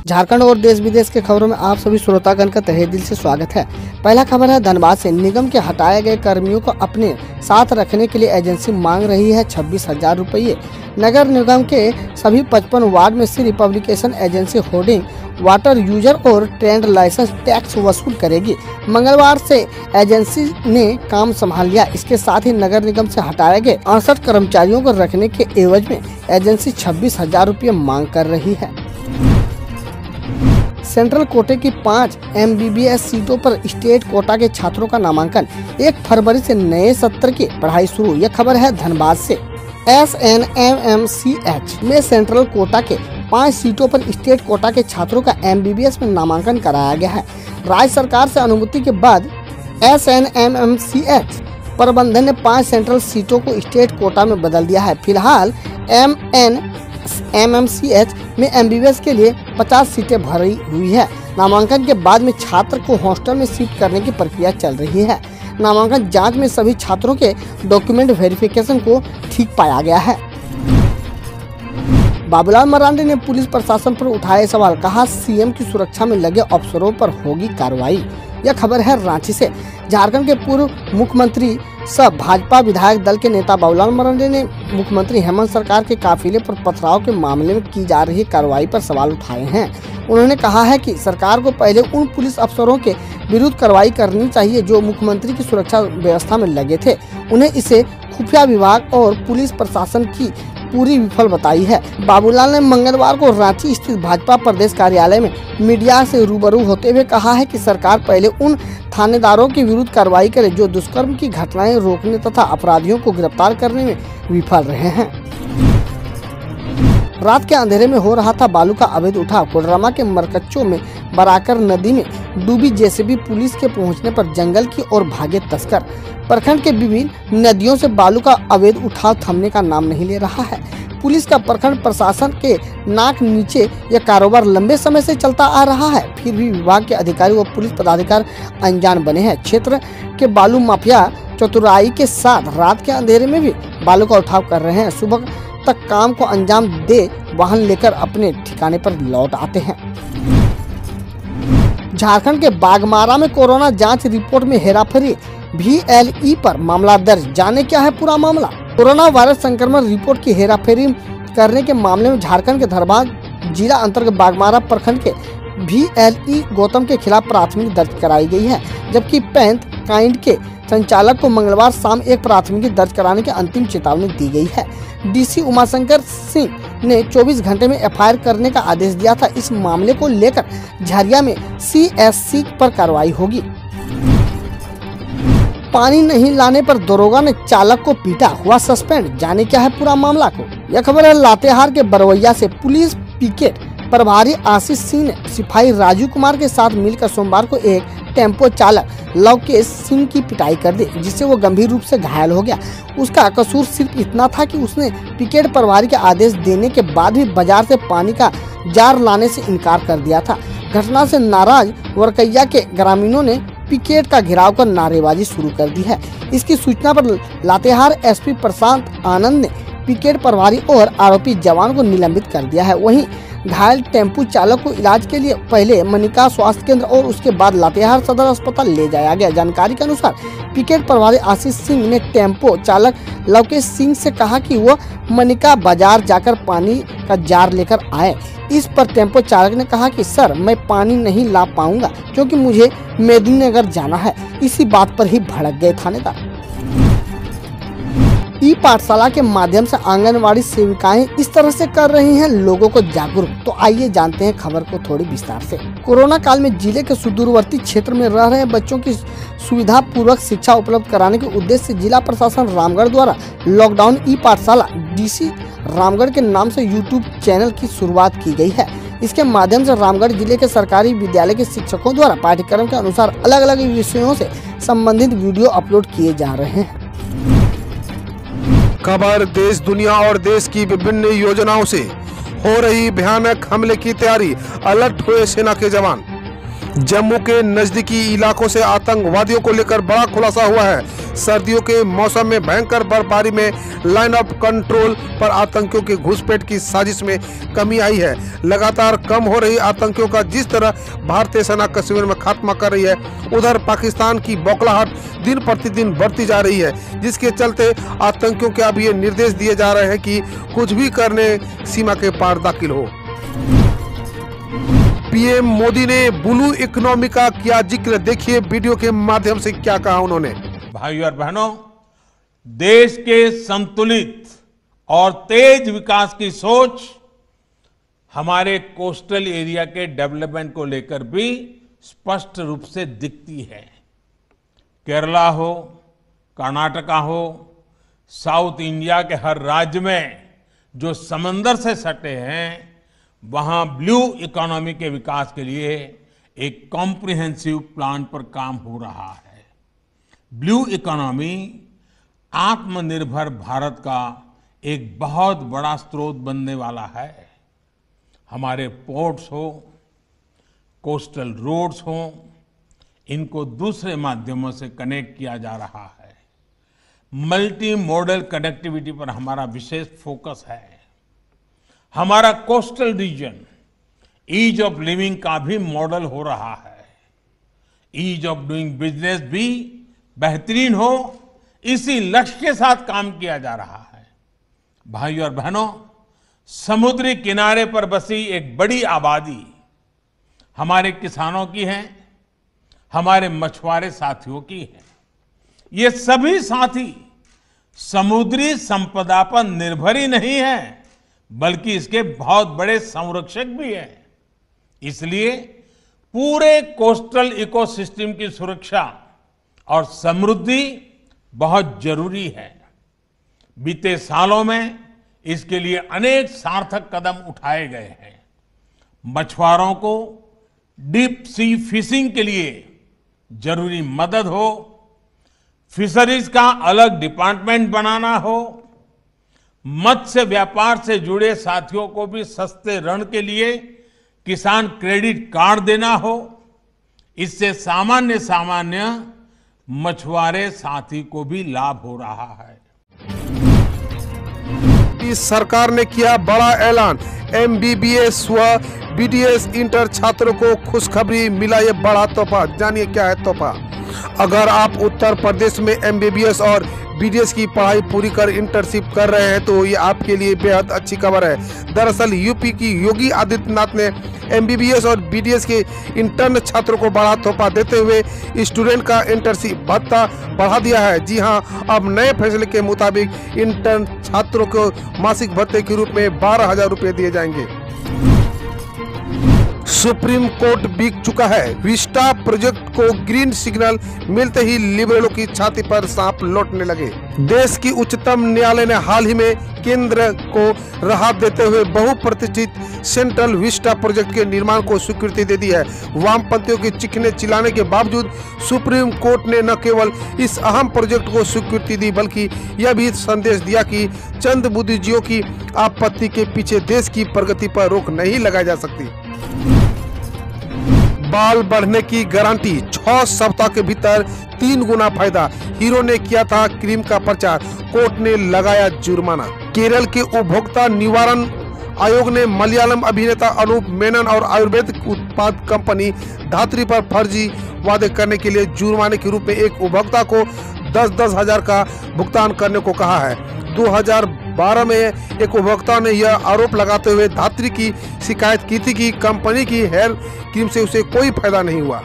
झारखंड और देश विदेश के खबरों में आप सभी श्रोतागण का तहे दिल से स्वागत है। पहला खबर है धनबाद से। निगम के हटाए गए कर्मियों को अपने साथ रखने के लिए एजेंसी मांग रही है 26,000 रुपये। नगर निगम के सभी 55 वार्ड में Shri publication agency hoarding, water user और ट्रेड लाइसेंस टैक्स वसूल करेगी। मंगलवार से एजेंसी ने काम संभाल लिया। इसके साथ ही नगर निगम से हटाए गए 68 कर्मचारियों को रखने के एवज में एजेंसी 26,000 रुपये मांग कर रही है। सेंट्रल कोटे की 5 MBBS सीटों पर स्टेट कोटा के छात्रों का नामांकन। 1 फरवरी से नए सत्र की पढ़ाई शुरू। यह खबर है धनबाद से। SNMMCH में सेंट्रल कोटा के 5 सीटों पर स्टेट कोटा के छात्रों का MBBS में नामांकन कराया गया है। राज्य सरकार से अनुमति के बाद SNMMCH प्रबंधन ने 5 सेंट्रल सीटों को स्टेट कोटा में बदल दिया है। फिलहाल MMCH में MBBS के लिए 50 सीटें भरी हुई है। नामांकन के बाद में छात्र को हॉस्टल में शिफ्ट करने की प्रक्रिया चल रही है। नामांकन जांच में सभी छात्रों के डॉक्यूमेंट वेरिफिकेशन को ठीक पाया गया है। बाबूलाल मरांडी ने पुलिस प्रशासन पर उठाए सवाल, कहा CM की सुरक्षा में लगे अफसरों पर होगी कार्रवाई। यह खबर है रांची से। झारखंड के पूर्व मुख्यमंत्री सह भाजपा विधायक दल के नेता बाबूलाल मरांडी ने मुख्यमंत्री हेमंत सरकार के काफिले पर पथराव के मामले में की जा रही कार्रवाई पर सवाल उठाए हैं। उन्होंने कहा है कि सरकार को पहले उन पुलिस अफसरों के विरुद्ध कार्रवाई करनी चाहिए जो मुख्यमंत्री की सुरक्षा व्यवस्था में लगे थे। उन्हें इसे खुफिया विभाग और पुलिस प्रशासन की पूरी विफल बताई है। बाबूलाल ने मंगलवार को रांची स्थित भाजपा प्रदेश कार्यालय में मीडिया से रूबरू होते हुए कहा है कि सरकार पहले उन थानेदारों के विरुद्ध कार्रवाई करे जो दुष्कर्म की घटनाएं रोकने तथा अपराधियों को गिरफ्तार करने में विफल रहे हैं। रात के अंधेरे में हो रहा था बालू का अवैध उठाव। कोडरमा के मरकच्चों में बराकर नदी में डूबी JCB पुलिस के पहुंचने पर जंगल की ओर भागे तस्कर। प्रखंड के विभिन्न नदियों से बालू का अवैध उठाव थमने का नाम नहीं ले रहा है। पुलिस का प्रखंड प्रशासन के नाक नीचे यह कारोबार लंबे समय से चलता आ रहा है, फिर भी विभाग के अधिकारी व पुलिस पदाधिकारी अनजान बने हैं। क्षेत्र के बालू माफिया चतुराई के साथ रात के अंधेरे में भी बालू का उठाव कर रहे हैं। सुबह तक काम को अंजाम दे वाहन लेकर अपने ठिकाने पर लौट आते हैं। झारखंड के बागमारा में कोरोना जांच रिपोर्ट में हेराफेरी, VLE पर मामला दर्ज। जाने क्या है पूरा मामला। कोरोना वायरस संक्रमण रिपोर्ट की हेराफेरी करने के मामले में झारखंड के धनबाद जिला अंतर्गत बागमारा प्रखंड के VLE गौतम के खिलाफ प्राथमिकी दर्ज कराई गई है, जबकि पैंथ काइंड के संचालक को मंगलवार शाम एक प्राथमिकी दर्ज कराने की अंतिम चेतावनी दी गई है। DC उमाशंकर सिंह ने 24 घंटे में FIR करने का आदेश दिया था। इस मामले को लेकर झरिया में CSC पर कार्रवाई होगी। पानी नहीं लाने पर दरोगा ने चालक को पीटा, हुआ सस्पेंड। जाने क्या है पूरा मामला को। यह खबर है लातेहार के बरवैया से। पुलिस पिकेट प्रभारी आशीष सिंह ने सिपाही राजू कुमार के साथ मिलकर सोमवार को एक टेम्पो चालक लवकेश सिंह की पिटाई कर दी, जिससे वो गंभीर रूप से घायल हो गया। उसका कसूर सिर्फ इतना था कि उसने पिकेट प्रभारी के आदेश देने के बाद भी बाजार से पानी का जार लाने से इनकार कर दिया था। घटना से नाराज वरकैया के ग्रामीणों ने पिकेट का घेराव कर नारेबाजी शुरू कर दी है। इसकी सूचना पर लातेहार SP प्रशांत आनंद ने पिकेट प्रभारी और आरोपी जवान को निलंबित कर दिया है। वहीं घायल टेम्पू चालक को इलाज के लिए पहले मनिका स्वास्थ्य केंद्र और उसके बाद लातेहार सदर अस्पताल ले जाया गया। जानकारी के अनुसार पिकेट प्रभारी आशीष सिंह ने टेम्पो चालक लवकेश सिंह से कहा कि वो मनिका बाजार जाकर पानी का जार लेकर आए। इस पर टेम्पो चालक ने कहा कि सर, मैं पानी नहीं ला पाऊंगा क्योंकि मुझे मेदिनीनगर जाना है। इसी बात पर ही भड़क गए थानेदार। पाठशाला के माध्यम से आंगनवाड़ी सेविकाएं इस तरह से कर रही हैं लोगों को जागरूक। तो आइए जानते हैं खबर को थोड़ी विस्तार से। कोरोना काल में जिले के सुदूरवर्ती क्षेत्र में रह रहे बच्चों की सुविधा पूर्वक शिक्षा उपलब्ध कराने के उद्देश्य से जिला प्रशासन रामगढ़ द्वारा लॉकडाउन पाठशाला DC रामगढ़ के नाम से YouTube चैनल की शुरुआत की गई है। इसके माध्यम से रामगढ़ जिले के सरकारी विद्यालय के शिक्षकों द्वारा पाठ्यक्रम के अनुसार अलग अलग विषयों से संबंधित वीडियो अपलोड किए जा रहे हैं। खबर देश दुनिया और देश की विभिन्न योजनाओं से हो रही भयानक हमले की तैयारी, अलर्ट हुए सेना के जवान। जम्मू के नजदीकी इलाकों से आतंकवादियों को लेकर बड़ा खुलासा हुआ है। सर्दियों के मौसम में भयंकर बर्फबारी में लाइन ऑफ कंट्रोल पर आतंकियों के घुसपैठ की साजिश में कमी आई है। लगातार कम हो रही आतंकियों का जिस तरह भारतीय सेना कश्मीर में खात्मा कर रही है, उधर पाकिस्तान की बौखलाहट दिन प्रतिदिन बढ़ती जा रही है, जिसके चलते आतंकियों के अब ये निर्देश दिए जा रहे हैं कि कुछ भी करने सीमा के पार दाखिल हो। पीएम मोदी ने ब्लू इकोनॉमी का किया जिक्र, देखिए वीडियो के माध्यम से क्या कहा उन्होंने। भाइयों और बहनों, देश के संतुलित और तेज विकास की सोच हमारे कोस्टल एरिया के डेवलपमेंट को लेकर भी स्पष्ट रूप से दिखती है। केरला हो, कर्नाटका हो, साउथ इंडिया के हर राज्य में जो समंदर से सटे हैं, वहां ब्लू इकोनॉमी के विकास के लिए एक कॉम्प्रिहेंसिव प्लान पर काम हो रहा है। ब्लू इकोनॉमी आत्मनिर्भर भारत का एक बहुत बड़ा स्रोत बनने वाला है। हमारे पोर्ट्स हो, कोस्टल रोड्स हो, इनको दूसरे माध्यमों से कनेक्ट किया जा रहा है। मल्टी मॉडल कनेक्टिविटी पर हमारा विशेष फोकस है। हमारा coastal region ease of living का भी मॉडल हो रहा है। ईज ऑफ डूइंग बिजनेस भी बेहतरीन हो, इसी लक्ष्य के साथ काम किया जा रहा है। भाइयों और बहनों, समुद्री किनारे पर बसी एक बड़ी आबादी हमारे किसानों की है, हमारे मछुआरे साथियों की है। ये सभी साथी समुद्री संपदा पर निर्भर ही नहीं है, बल्कि इसके बहुत बड़े संरक्षक भी हैं। इसलिए पूरे कोस्टल इकोसिस्टम की सुरक्षा और समृद्धि बहुत जरूरी है। बीते सालों में इसके लिए अनेक सार्थक कदम उठाए गए हैं। मछुआरों को डीप सी फिशिंग के लिए जरूरी मदद हो, फिशरीज का अलग डिपार्टमेंट बनाना हो, मत्स्य व्यापार से जुड़े साथियों को भी सस्ते ऋण के लिए किसान क्रेडिट कार्ड देना हो, इससे सामान्य मछुआरे साथी को भी लाभ हो रहा है। इस सरकार ने किया बड़ा ऐलान, एमबीबीएस व बीडीएस इंटर छात्रों को खुशखबरी, मिला ये बड़ा तोहफा। जानिए क्या है तोहफा। अगर आप उत्तर प्रदेश में एमबीबीएस और बीडीएस की पढ़ाई पूरी कर इंटर्नशिप कर रहे हैं तो ये आपके लिए बेहद अच्छी खबर है। दरअसल यूपी की योगी आदित्यनाथ ने एमबीबीएस और बीडीएस के इंटर्न छात्रों को बड़ा तोहफा देते हुए स्टूडेंट का इंटर्नशिप भत्ता बढ़ा दिया है। जी हां, अब नए फैसले के मुताबिक इंटर्न छात्रों को मासिक भत्ते के रूप में 12,000 रुपए दिए जाएंगे। सुप्रीम कोर्ट बिक चुका है। विस्टा प्रोजेक्ट को ग्रीन सिग्नल मिलते ही लिबरलों की छाती पर सांप लौटने लगे। देश की उच्चतम न्यायालय ने हाल ही में केंद्र को राहत देते हुए बहुप्रतीक्षित सेंट्रल विस्टा प्रोजेक्ट के निर्माण को स्वीकृति दे दी है। वामपंथियों के चीखने चिल्लाने के बावजूद सुप्रीम कोर्ट ने न केवल इस अहम प्रोजेक्ट को स्वीकृति दी, बल्कि यह भी संदेश दिया कि चंद बुद्धिजीवियों की आपत्ति के पीछे देश की प्रगति पर रोक नहीं लगाई जा सकती। बाल बढ़ने की गारंटी, 6 सप्ताह के भीतर 3 गुना फायदा। हीरो ने किया था क्रीम का प्रचार, कोर्ट ने लगाया जुर्माना। केरल के उपभोक्ता निवारण आयोग ने मलयालम अभिनेता अनूप मेनन और आयुर्वेदिक उत्पाद कंपनी धात्री पर फर्जी वादे करने के लिए जुर्माने के रूप में एक उपभोक्ता को 10-10 हजार का भुगतान करने को कहा है। 2012 में एक उपभोक्ता ने यह आरोप लगाते हुए धात्री की शिकायत की थी कि कंपनी की हेयर क्रीम से उसे कोई फायदा नहीं हुआ।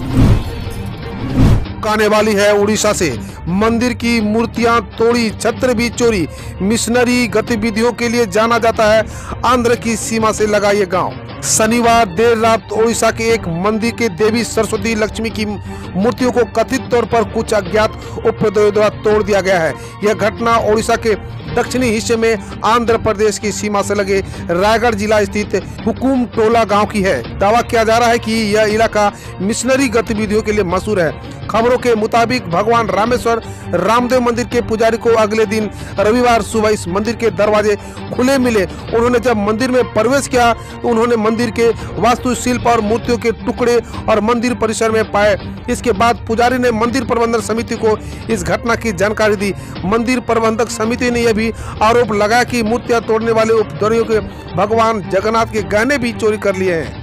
आने वाली है उड़ीसा से, मंदिर की मूर्तियां तोड़ी, छत्र भी चोरी। मिशनरी गतिविधियों के लिए जाना जाता है आंध्र की सीमा से लगा ये गांव। शनिवार देर रात ओडिशा के एक मंदिर के देवी सरस्वती लक्ष्मी की मूर्तियों को कथित तौर पर कुछ अज्ञात उपद्रवियों द्वारा तोड़ दिया गया है। यह घटना ओडिशा के दक्षिणी हिस्से में आंध्र प्रदेश की सीमा से लगे रायगढ़ जिला स्थित हुकुम टोला गांव की है। दावा किया जा रहा है कि यह इलाका मिशनरी गतिविधियों के लिए मशहूर है। खबरों के मुताबिक भगवान रामेश्वर रामदेव मंदिर के पुजारी को अगले दिन रविवार सुबह इस मंदिर के दरवाजे खुले मिले। उन्होंने जब मंदिर में प्रवेश किया तो उन्होंने मंदिर के वास्तुशिल्प और मूर्तियों के टुकड़े और मंदिर परिसर में पाए। इसके बाद पुजारी ने मंदिर प्रबंधन समिति को इस घटना की जानकारी दी। मंदिर प्रबंधक समिति ने यह भी आरोप लगाया कि मूर्तियां तोड़ने वाले उपद्रवियों के भगवान जगन्नाथ के गहने भी चोरी कर लिए हैं।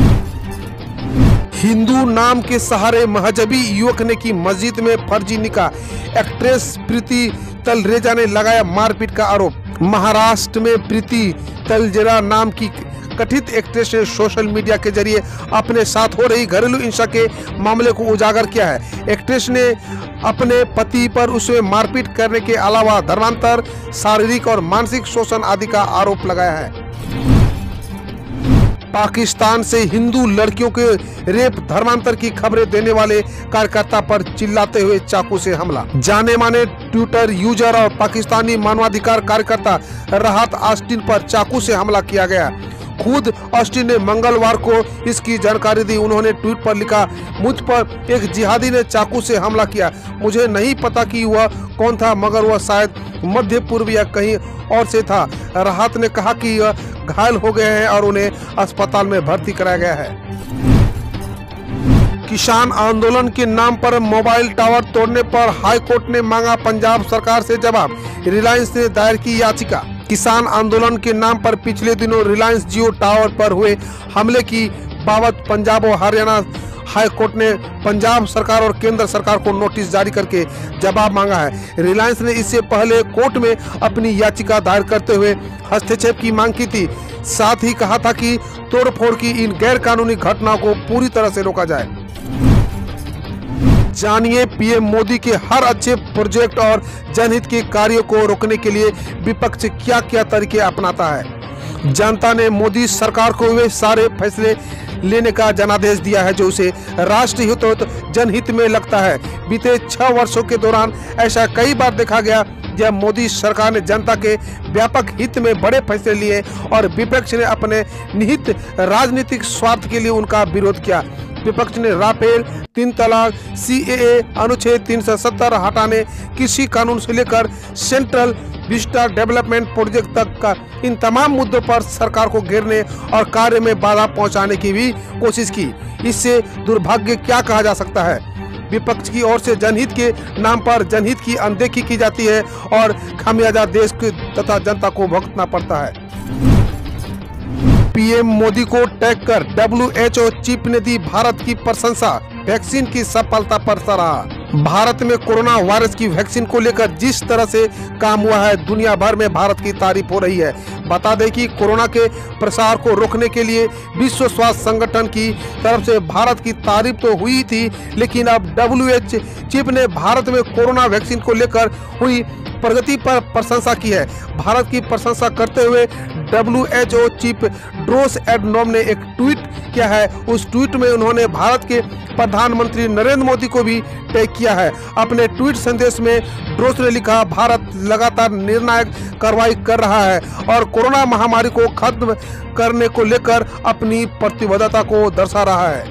हिंदू नाम के सहारे महजबी युवक ने की मस्जिद में फर्जी निकाह। एक्ट्रेस प्रीति तलरेजा ने लगाया मारपीट का आरोप। महाराष्ट्र में प्रीति तलरेजा नाम की कथित एक्ट्रेस ने सोशल मीडिया के जरिए अपने साथ हो रही घरेलू हिंसा के मामले को उजागर किया है। एक्ट्रेस ने अपने पति पर उसे मारपीट करने के अलावा धर्मांतर, शारीरिक और मानसिक शोषण आदि का आरोप लगाया है। पाकिस्तान से हिंदू लड़कियों के रेप धर्मांतर की खबरें देने वाले कार्यकर्ता पर चिल्लाते हुए चाकू से हमला। जाने माने ट्विटर यूजर और पाकिस्तानी मानवाधिकार कार्यकर्ता राहत ऑस्टिन पर चाकू से हमला किया गया। खुद ऑस्टिन ने मंगलवार को इसकी जानकारी दी। उन्होंने ट्वीट पर लिखा, मुझ पर एक जिहादी ने चाकू से हमला किया। मुझे नहीं पता कि वह कौन था, मगर वह शायद मध्य पूर्व या कहीं और से था। राहत ने कहा कि यह घायल हो गए हैं और उन्हें अस्पताल में भर्ती कराया गया है। किसान आंदोलन के नाम पर मोबाइल टावर तोड़ने पर हाईकोर्ट ने मांगा पंजाब सरकार से जवाब। रिलायंस ने दायर की याचिका। किसान आंदोलन के नाम पर पिछले दिनों रिलायंस जियो टावर पर हुए हमले की बाबत पंजाब और हरियाणा हाईकोर्ट ने पंजाब सरकार और केंद्र सरकार को नोटिस जारी करके जवाब मांगा है। रिलायंस ने इससे पहले कोर्ट में अपनी याचिका दायर करते हुए हस्तक्षेप की मांग की थी। साथ ही कहा था कि तोड़फोड़ की इन गैर कानूनी घटनाओं को पूरी तरह से रोका जाए। जानिए पीएम मोदी के हर अच्छे प्रोजेक्ट और जनहित के कार्यों को रोकने के लिए विपक्ष क्या क्या तरीके अपनाता है। जनता ने मोदी सरकार को वे सारे फैसले लेने का जनादेश दिया है जो उसे राष्ट्र हित और जनहित में लगता है। बीते 6 वर्षों के दौरान ऐसा कई बार देखा गया जब मोदी सरकार ने जनता के व्यापक हित में बड़े फैसले लिए और विपक्ष ने अपने निहित राजनीतिक स्वार्थ के लिए उनका विरोध किया। विपक्ष ने राफेल, 3 तलाक, सीएए, अनुच्छेद 370 हटाने, कृषि कानून से लेकर सेंट्रल विस्टा डेवलपमेंट प्रोजेक्ट तक का इन तमाम मुद्दों पर सरकार को घेरने और कार्य में बाधा पहुंचाने की भी कोशिश की। इससे दुर्भाग्य क्या कहा जा सकता है। विपक्ष की ओर से जनहित के नाम पर जनहित की अनदेखी की जाती है और खामियाजा देश के तथा जनता को भुगतना पड़ता है। पीएम मोदी को टैग कर WHO चीफ ने दी भारत की प्रशंसा। वैक्सीन की सफलता पर सराहा। भारत में कोरोना वायरस की वैक्सीन को लेकर जिस तरह से काम हुआ है, दुनिया भर में भारत की तारीफ हो रही है। बता दें कि कोरोना के प्रसार को रोकने के लिए विश्व स्वास्थ्य संगठन की तरफ से भारत की तारीफ तो हुई थी, लेकिन अब WHO चीफ ने भारत में कोरोना वैक्सीन को लेकर हुई प्रगति पर प्रशंसा की है। भारत की प्रशंसा करते हुए WHO चीफ टेड्रोस एडनोम ने एक ट्वीट किया है। उस ट्वीट में उन्होंने भारत के प्रधानमंत्री नरेंद्र मोदी को भी टैग किया है। अपने ट्वीट संदेश में टेड्रोस ने लिखा, भारत लगातार निर्णायक कार्रवाई कर रहा है और कोरोना महामारी को खत्म करने को लेकर अपनी प्रतिबद्धता को दर्शा रहा है।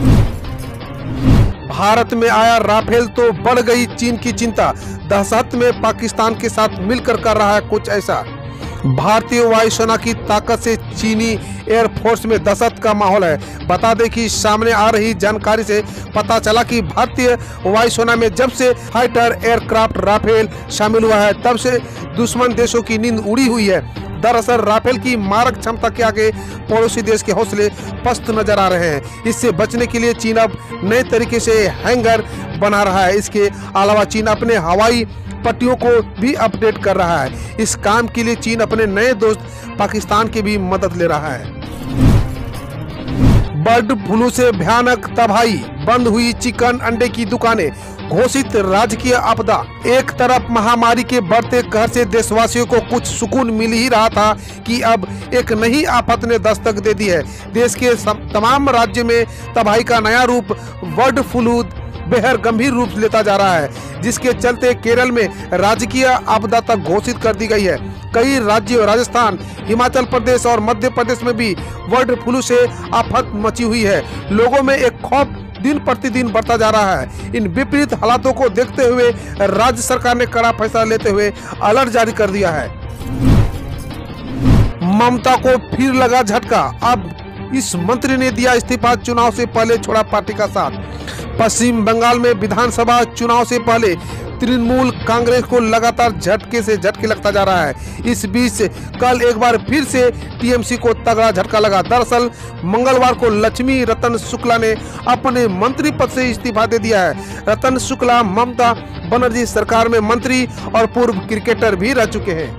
भारत में आया राफेल तो बढ़ गई चीन की चिंता। दहशत में पाकिस्तान के साथ मिलकर कर रहा है कुछ ऐसा। भारतीय वायुसेना की ताकत से चीनी एयरफोर्स में दहशत का माहौल है। बता दें कि सामने आ रही जानकारी से पता चला कि भारतीय वायुसेना में जब से फाइटर एयरक्राफ्ट राफेल शामिल हुआ है, तब से दुश्मन देशों की नींद उड़ी हुई है। दरअसल राफेल की मारक क्षमता के आगे पड़ोसी देश के हौसले पस्त नजर आ रहे हैं। इससे बचने के लिए चीन अब नए तरीके से हैंगर बना रहा है। इसके अलावा चीन अपने हवाई पट्टियों को भी अपडेट कर रहा है। इस काम के लिए चीन अपने नए दोस्त पाकिस्तान की भी मदद ले रहा है। बर्ड फ्लू से भयानक तबाही, बंद हुई चिकन अंडे की दुकानें, घोषित राजकीय आपदा। एक तरफ महामारी के बढ़ते कहर से देशवासियों को कुछ सुकून मिल ही रहा था कि अब एक नई आफत ने दस्तक दे दी है। देश के तमाम राज्य में तबाही का नया रूप बर्ड फ्लू बेहद गंभीर रूप लेता जा रहा है, जिसके चलते केरल में राजकीय आपदा तक घोषित कर दी गई है। कई राज्यों राजस्थान, हिमाचल प्रदेश और मध्य प्रदेश में भी बर्ड फ्लू से आफत मची हुई है। लोगों में एक खौफ दिन प्रतिदिन बढ़ता जा रहा है। इन विपरीत हालातों को देखते हुए राज्य सरकार ने कड़ा फैसला लेते हुए अलर्ट जारी कर दिया है। ममता को फिर लगा झटका, अब इस मंत्री ने दिया इस्तीफा, चुनाव से पहले छोड़ा पार्टी का साथ। पश्चिम बंगाल में विधानसभा चुनाव से पहले तृणमूल कांग्रेस को लगातार झटके से झटके लगता जा रहा है। इस बीच कल एक बार फिर से टीएमसी को तगड़ा झटका लगा। दरअसल मंगलवार को लक्ष्मी रतन शुक्ला ने अपने मंत्री पद से इस्तीफा दे दिया है। रतन शुक्ला ममता बनर्जी सरकार में मंत्री और पूर्व क्रिकेटर भी रह चुके हैं।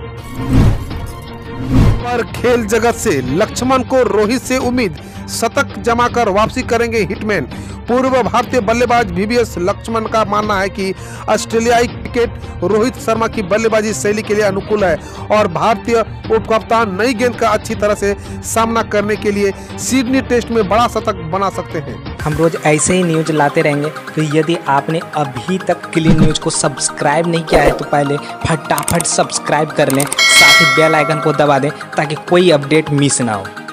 पर खेल जगत से लक्ष्मण को रोहित से उम्मीद, शतक जमाकर वापसी करेंगे हिटमैन। पूर्व भारतीय बल्लेबाज वीवीएस लक्ष्मण का मानना है कि ऑस्ट्रेलियाई क्रिकेट रोहित शर्मा की बल्लेबाजी शैली के लिए अनुकूल है और भारतीय उपकप्तान नई गेंद का अच्छी तरह से सामना करने के लिए सिडनी टेस्ट में बड़ा शतक बना सकते हैं। हम रोज ऐसे ही न्यूज लाते रहेंगे, तो यदि आपने अभी तक क्लीन न्यूज को सब्सक्राइब नहीं किया है तो पहले फटाफट सब्सक्राइब कर लें, साथ ही बेल आइकन को दबा दें ताकि कोई अपडेट मिस ना हो।